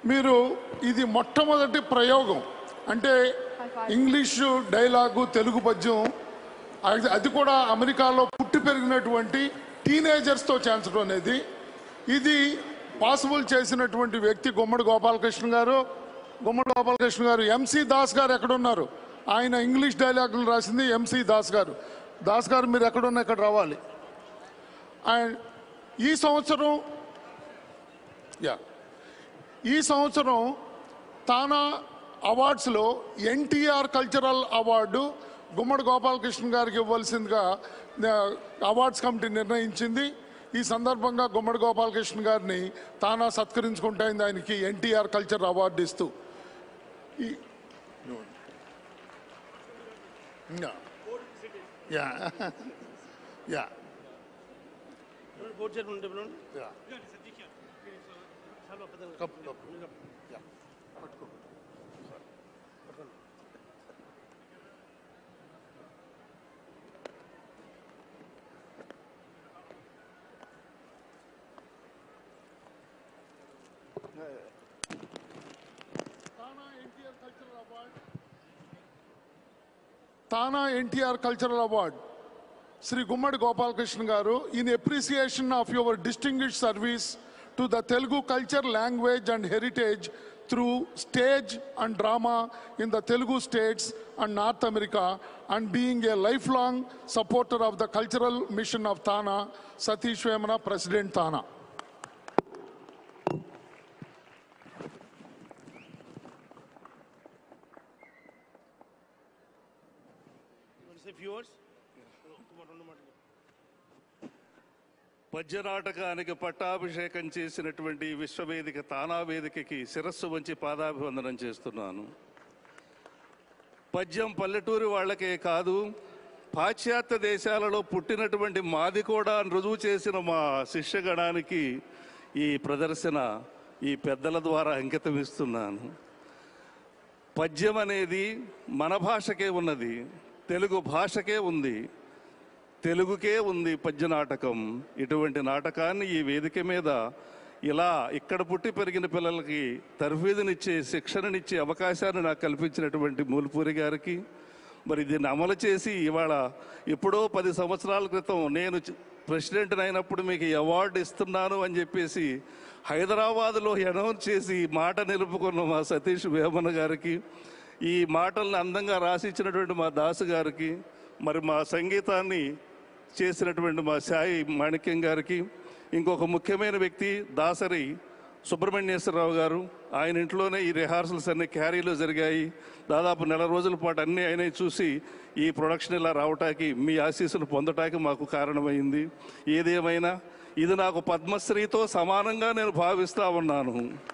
మీరు ఇది మొట్టమొదటి ప్రయోగం అంటే ఇంగ్లీషు డైలాగు తెలుగు పద్యం అది కూడా అమెరికాలో పుట్టి పెరిగినటువంటి టీనేజర్స్తో చేర్చడం అనేది ఇది పాసిబుల్ చేసినటువంటి వ్యక్తి గుమ్మడి గోపాలకృష్ణ గారు. గుమ్మడి గోపాలకృష్ణ గారు. ఎంసీ దాస్ గారు ఎక్కడున్నారు? ఆయన ఇంగ్లీష్ డైలాగులు రాసింది ఎంసీ దాస్ గారు. దాస్ గారు మీరు ఎక్కడున్నా ఇక్కడ రావాలి. అండ్ ఈ సంవత్సరం తానా అవార్డ్స్లో ఎన్టీఆర్ కల్చరల్ అవార్డు గుమ్మడి గోపాలకృష్ణ గారికి ఇవ్వాల్సిందిగా అవార్డ్స్ కమిటీ నిర్ణయించింది. ఈ సందర్భంగా గుమ్మడి గోపాలకృష్ణ గారిని తానా సత్కరించుకుంటైంది ఆయనకి ఎన్టీఆర్ కల్చర్ అవార్డు ఇస్తూ. TANA NTR cultural award Shri Gummadi Gopalakrishna garu in appreciation of your distinguished service to the Telugu culture, language and heritage through stage and drama in the Telugu states and North America, and being a lifelong supporter of the cultural mission of Thana, Satish Vemana, President Thana. పద్యనాటకానికి పట్టాభిషేకం చేసినటువంటి విశ్వవేదిక తానా వేదికకి శిరస్సు వంచి పాదాభివందనం చేస్తున్నాను. పద్యం పల్లెటూరి వాళ్ళకే కాదు, పాశ్చాత్య దేశాలలో పుట్టినటువంటి మాది కూడా రుజువు చేసిన మా శిష్యగణానికి ఈ ప్రదర్శన ఈ పెద్దల ద్వారా అంకితం ఇస్తున్నాను. పద్యం అనేది మన భాషకే ఉన్నది, తెలుగు భాషకే ఉంది, తెలుగుకే ఉంది పద్య నాటకం. ఇటువంటి నాటకాన్ని ఈ వేదిక మీద ఇలా ఇక్కడ పుట్టి పెరిగిన పిల్లలకి తర్ఫీదునిచ్చే, శిక్షణనిచ్చే అవకాశాన్ని నాకు కల్పించినటువంటి మూలపూరి గారికి, మరి దీన్ని అమలు చేసి ఇవాళ ఎప్పుడో 10 సంవత్సరాల క్రితం నేను ప్రెసిడెంట్ అయినప్పుడు మీకు ఈ అవార్డు ఇస్తున్నాను అని చెప్పేసి హైదరాబాదులో అనౌన్స్ చేసి మాట నిలుపుకున్న మా సతీష్ వేమన గారికి, ఈ మాటల్ని అందంగా రాసిచ్చినటువంటి మా దాసు గారికి, మరి మా సంగీతాన్ని చేసినటువంటి మా సాయి మాణిక్యం గారికి, ఇంకొక ముఖ్యమైన వ్యక్తి దాసరి సుబ్రహ్మణ్యేశ్వరరావు గారు. ఆయన ఇంట్లోనే ఈ రిహార్సల్స్ అన్నీ క్యారీలో జరిగాయి. దాదాపు 1 రోజుల పాటు అన్నీ ఆయనే చూసి ఈ ప్రొడక్షన్ ఇలా రావటానికి మీ ఆశీస్సులు పొందటానికి మాకు కారణమైంది. ఏదేమైనా ఇది నాకు పద్మశ్రీతో సమానంగా నేను భావిస్తూ ఉన్నాను.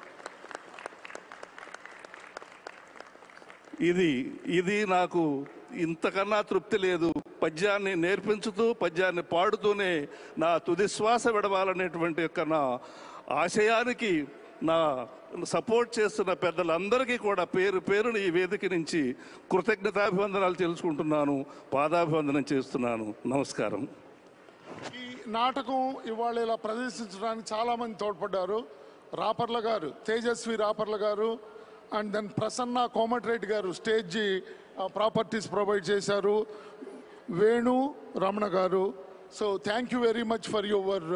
ఇది నాకు ఇంతకన్నా తృప్తి లేదు. పద్యాన్ని నేర్పించుతూ పద్యాన్ని పాడుతూనే నా తుది శ్వాస విడవాలనేటువంటి యొక్క నా ఆశయానికి నా సపోర్ట్ చేస్తున్న పెద్దలందరికీ కూడా పేరు పేరుని ఈ వేదిక నుంచి కృతజ్ఞతాభివందనాలు తెలుసుకుంటున్నాను, పాదాభివందనం చేస్తున్నాను. నమస్కారం. ఈ నాటకం ఇవాళ ఇలా ప్రదర్శించడానికి చాలామంది తోడ్పడ్డారు. రాపర్ల గారు, తేజస్వి రాపర్ల గారు, అండ్ దెన్ ప్రసన్న కోమటిరెడ్డి గారు స్టేజ్ ప్రాపర్టీస్ ప్రొవైడ్ చేశారు, Venu Ramana garu. So thank you very much for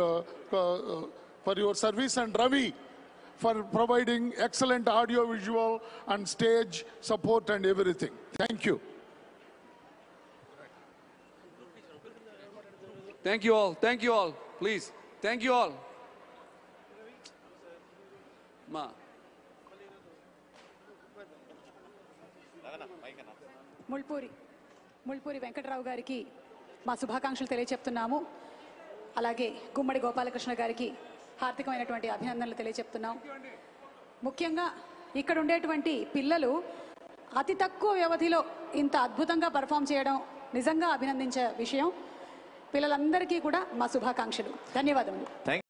your service, and Ravi for providing excellent audio visual and stage support and everything. Thank you. Thank you all. Thank you all. Please. Thank you all. Ma. Mulpuri Venkatarao గారికి మా శుభాకాంక్షలు తెలియచెప్తున్నాము. అలాగే గుమ్మడి గోపాలకృష్ణ గారికి హార్దికమైనటువంటి అభినందనలు తెలియచెప్తున్నాం. ముఖ్యంగా ఇక్కడ ఉండేటువంటి పిల్లలు అతి తక్కువ వ్యవధిలో ఇంత అద్భుతంగా పర్ఫామ్ చేయడం నిజంగా అభినందించే విషయం. పిల్లలందరికీ కూడా మా శుభాకాంక్షలు. ధన్యవాదములు.